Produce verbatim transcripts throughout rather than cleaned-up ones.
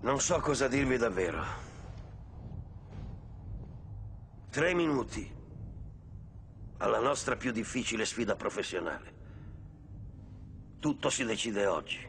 Non so cosa dirvi davvero. Tre minuti alla nostra più difficile sfida professionale. Tutto si decide oggi.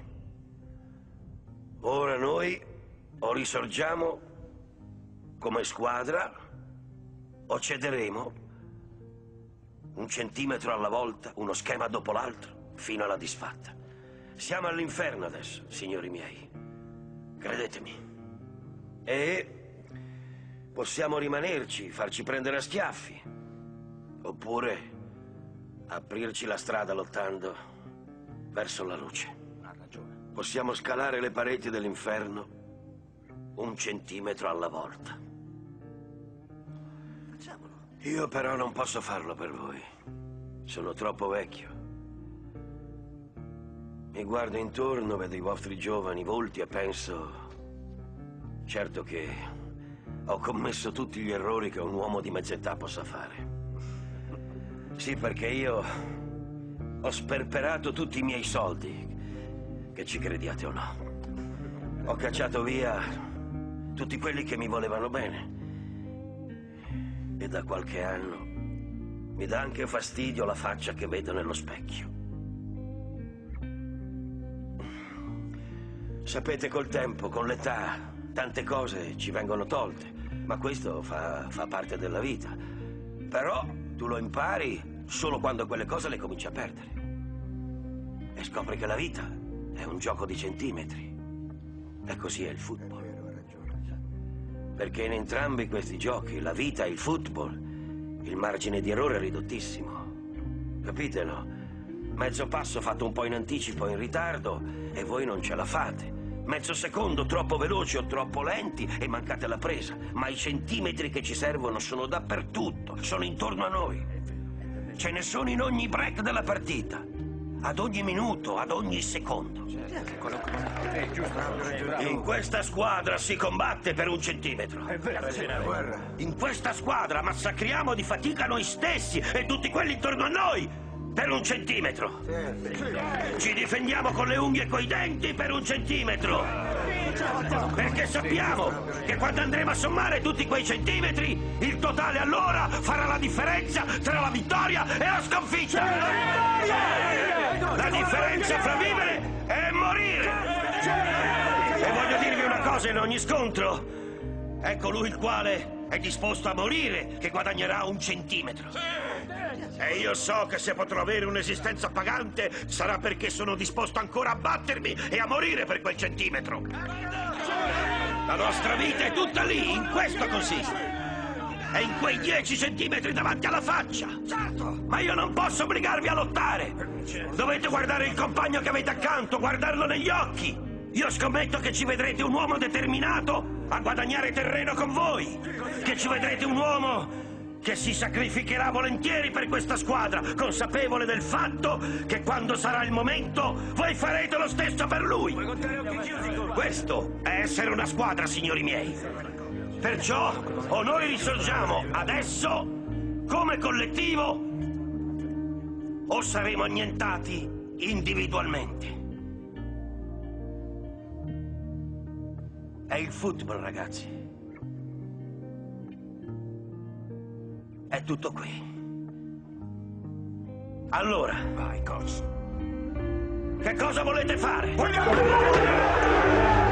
Ora noi o risorgiamo come squadra o cederemo un centimetro alla volta, uno schema dopo l'altro, fino alla disfatta. Siamo all'inferno adesso, signori miei. Credetemi. E possiamo rimanerci, farci prendere a schiaffi. Oppure aprirci la strada lottando verso la luce. Ha ragione. Possiamo scalare le pareti dell'inferno un centimetro alla volta. Facciamolo. Io però non posso farlo per voi. Sono troppo vecchio. Mi guardo intorno, vedo i vostri giovani volti e penso... Certo che ho commesso tutti gli errori che un uomo di mezz'età possa fare. Sì, perché io ho sperperato tutti i miei soldi, che ci crediate o no. Ho cacciato via tutti quelli che mi volevano bene. E da qualche anno mi dà anche fastidio la faccia che vedo nello specchio. Sapete, col tempo, con l'età, tante cose ci vengono tolte, ma questo fa, fa parte della vita. Però tu lo impari solo quando quelle cose le cominci a perdere. E scopri che la vita è un gioco di centimetri. E così è il football. Perché in entrambi questi giochi, la vita e il football, il margine di errore è ridottissimo. Capite, no? Mezzo passo fatto un po' in anticipo o in ritardo e voi non ce la fate. Mezzo secondo troppo veloci o troppo lenti e mancate la presa. Ma i centimetri che ci servono sono dappertutto, sono intorno a noi. Ce ne sono in ogni break della partita. Ad ogni minuto, ad ogni secondo. È giusto. In questa squadra si combatte per un centimetro. È vero. In questa squadra massacriamo di fatica noi stessi e tutti quelli intorno a noi per un centimetro. Ci difendiamo con le unghie e coi denti per un centimetro. Perché sappiamo che quando andremo a sommare tutti quei centimetri, il totale allora farà la differenza tra la vittoria e la sconfitta. La differenza fra vivere e morire. E voglio dirvi una cosa in ogni scontro. È colui il quale è disposto a morire che guadagnerà un centimetro. E io so che se potrò avere un'esistenza pagante sarà perché sono disposto ancora a battermi e a morire per quel centimetro. La nostra vita è tutta lì, in questo consiste. È in quei dieci centimetri davanti alla faccia. Certo. Ma io non posso obbligarvi a lottare. Dovete guardare il compagno che avete accanto, guardarlo negli occhi. Io scommetto che ci vedrete un uomo determinato a guadagnare terreno con voi. Che ci vedrete un uomo che si sacrificherà volentieri per questa squadra, consapevole del fatto che quando sarà il momento voi farete lo stesso per lui. Questo è essere una squadra, signori miei. Perciò o noi risorgiamo adesso come collettivo o saremo annientati individualmente. È il football, ragazzi. È tutto qui. Allora, vai, coach. che cosa volete fare? Vogliamo...